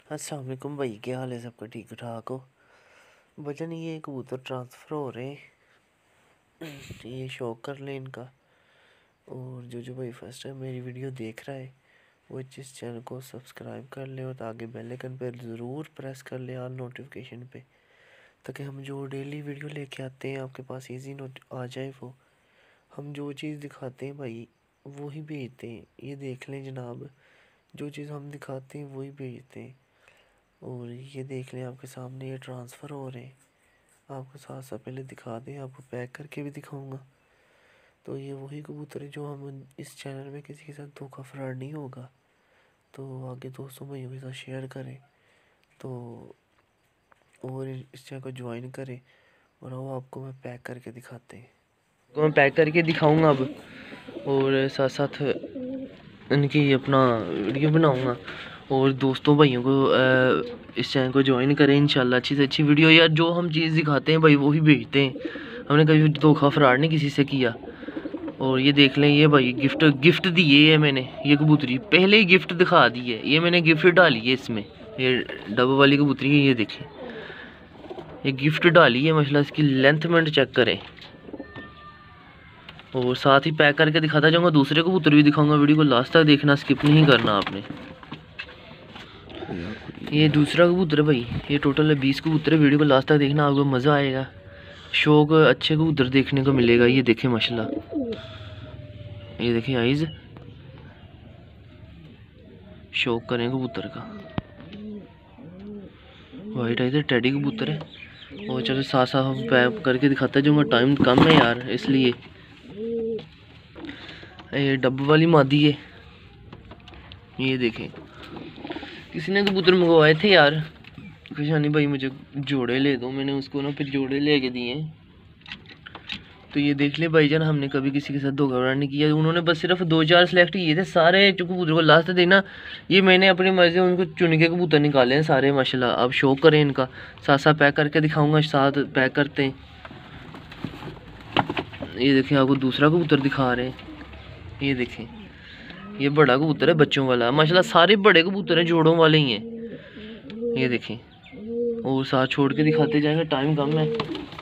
अस्सलाम वालेकुम भाई, क्या हाल है? सबका ठीक ठाक हो? वजन ये कबूतर ट्रांसफ़र हो रहे हैं। ये शौक कर लें इनका। और जो भाई फर्स्ट टाइम मेरी वीडियो देख रहा है वो इस चैनल को सब्सक्राइब कर ले और आगे बेल आइकन पर ज़रूर प्रेस कर ले ऑल नोटिफिकेशन पे, ताकि हम जो डेली वीडियो लेके आते हैं आपके पास ईजी नोट आ जाए। वो हम जो चीज़ दिखाते हैं भाई वो ही भेजते हैं। ये देख लें जनाब, जो चीज़ हम दिखाते हैं वही भेजते हैं। और ये देख लें आपके सामने ये ट्रांसफ़र हो रहे हैं। आपको साथ साथ पहले दिखा दें, आपको पैक करके भी दिखाऊंगा। तो ये वही कबूतर है जो हम इस चैनल में किसी के साथ धोखा फ्रॉड नहीं होगा। तो आगे दोस्तों भाइयों के साथ शेयर करें तो और इस चैनल को ज्वाइन करें। और वो आपको मैं पैक करके दिखाते हैं, तो मैं पैक करके दिखाऊंगा अब। और साथ साथ इनकी अपना वीडियो बनाऊंगा। और दोस्तों भाइयों को इस चैनल को ज्वाइन करें इंशाल्लाह। अच्छी से अच्छी वीडियो यार, जो हम चीज़ दिखाते हैं भाई वही भेजते हैं। हमने कभी धोखा फ्रॉड नहीं किसी से किया। और ये देख लें, ये भाई गिफ्ट दिए है मैंने। ये कबूतरी पहले ही गिफ्ट दिखा दी है, ये मैंने गिफ्ट डाली है इसमें। ये डब वाली कबूतरी है, ये देखें ये गिफ्ट डाली है। मसला इसकी लेंथमेंट चेक करें। और साथ ही पैक करके दिखाता जाऊँगा, दूसरे कबूतर भी दिखाऊंगा। वीडियो को लास्ट तक देखना, स्किप नहीं करना आपने। ये दूसरा कबूतर है भाई, ये टोटल 20 कबूतर है। वीडियो को लास्ट तक देखना, आपको मज़ा आएगा। शौक अच्छे कबूतर देखने को मिलेगा। ये देखें माशाल्लाह, ये देखें आइज़, शौक करें कबूतर का। वाइट आइज़ टेडी कबूतर है। और चलो साथ साथ हम पैक करके दिखाता जाऊँगा, टाइम कम है यार इसलिए। ये डब्बे वाली मादी है, ये देखें। किसी ने कबूतर मंगवाए थे यार, खुशानी भाई मुझे जोड़े ले दो, मैंने उसको ना फिर जोड़े ले के दिए। तो ये देख ले भाईजान, हमने कभी किसी के साथ धोखा नहीं किया। उन्होंने बस सिर्फ 2-4 सिलेक्ट किए थे, सारे कबूतर को लास्ट देना। ये मैंने अपनी मर्जी उनको चुन के कबूतर निकाले हैं सारे माशाल्लाह। अब शौक करें इनका, साथ साथ पैक करके दिखाऊंगा। साथ पैक करते हैं। ये देखें, आपको दूसरा कबूतर दिखा रहे हैं। ये देखें, ये बड़ा कबूतर है बच्चों वाला माशाल्लाह। सारे बड़े कबूतर हैं, जोड़ों वाले ही हैं। ये देखें, और साथ छोड़ के दिखाते जाएंगे, टाइम कम है।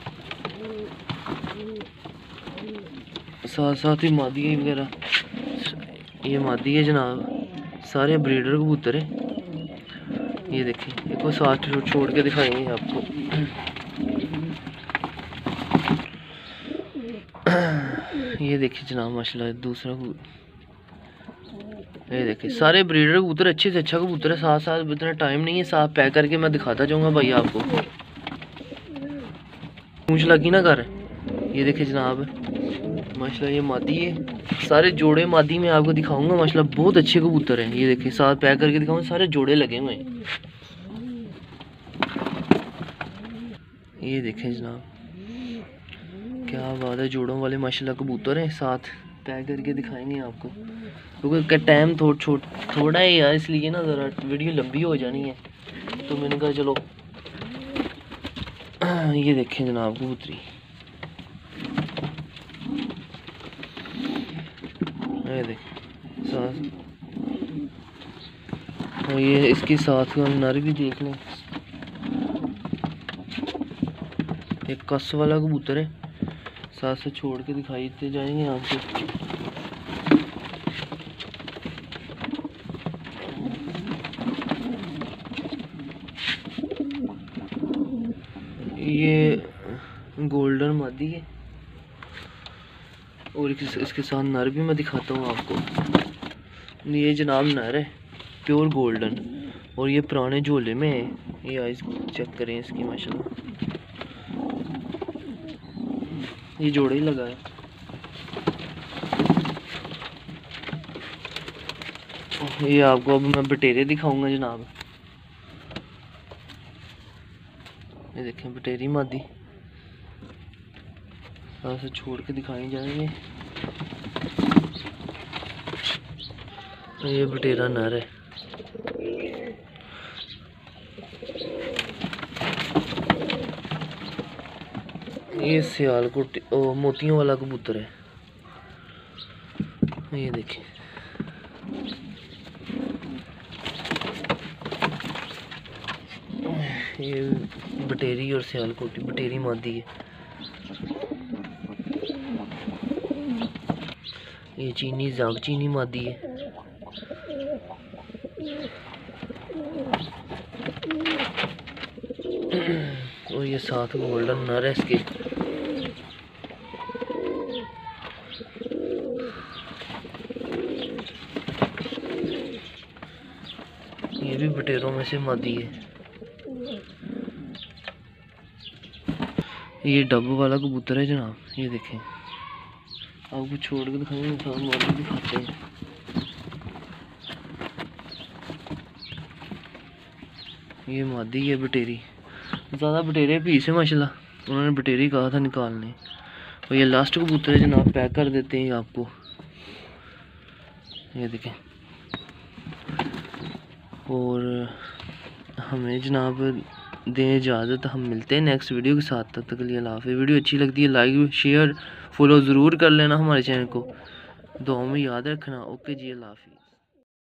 साथ साथ ही मादी वगैरह, ये मादी है जनाब, सारे ब्रीडर कबूतर हैं। ये देखें, एक और साथ छोड़ के दिखाएंगे आपको। ये देखिए जनाब माशाल्लाह दूसरा, ये देखिए सारे ब्रीडर कबूतर, अच्छे से अच्छा कबूतर है। साथ साथ इतना टाइम नहीं है, साथ पैक करके मैं दिखाता जाऊंगा भाई आपको। पूंछ लगी ना कर। ये देखिए जनाब माशाल्लाह, ये मादी है। सारे जोड़े मादी में आपको दिखाऊंगा माशाल्लाह, बहुत अच्छे कबूतर हैं। ये देखिए साथ पैक करके दिखाऊंगा, सारे जोड़े लगे हुए हैं। ये देखें जनाब, क्या बात है, जोड़ों वाले माशाल्लाह कबूतर हैं। साथ पैक करके दिखाएंगे आपको, क्योंकि टाइम थोड़ा है यार, इसलिए ना ज़रा वीडियो लंबी हो जानी है। तो मैंने कहा चलो। ये देखें जनाब कबूतरी, ये देखें साथ। और ये इसके साथ नर भी देख लें, एक कस वाला कबूतर है। साथ से छोड़ के दिखाते जाएंगे आपको। ये गोल्डन मादी है, और इसके साथ नर भी मैं दिखाता हूँ आपको। ये जनाब नर है, प्योर गोल्डन, और ये पुराने झोले में है। ये आइस चेक करें इसकी माशाल्लाह, ये जोड़े ही लगा है। ये आपको अब मैं बटेरे दिखाऊंगा जनाब। ये देखें बटेरी मादी, से छोड़ के दिखाए जाएंगे। ये बटेरा नर है। ये सियालकोट मोतियों वाला कबूतर है। ये देखिए, ये बटेरी और सियालकोटी, बटेरी मादी है। ये चीनी जाग चीनी मादी है। और ये साथ गोल्डन नर है इसके। ये भी बटेरों में से मादी है। ये डब वाला कबूतर है जनाब, ये देखें, आपको छोड़ के दिखाएंगे, इंसान मादी दिखाते हैं। ये मादी है बटेरी, ज़्यादा बटेरे पीस है माशाल्लाह, उन्होंने बटेरी कहा था निकालने। और ये लास्ट कबूतर है जनाब, पैक कर देते हैं आपको, ये देखें। और हमें जनाब दें इजाज़त, हम मिलते हैं नेक्स्ट वीडियो के साथ। तब तक के लिए अल्लाह हाफ़िज़। वीडियो अच्छी लगती है लाइक शेयर फॉलो ज़रूर कर लेना हमारे चैनल को, दुआ में याद रखना। ओके जी, अल्लाह हाफ़िज़।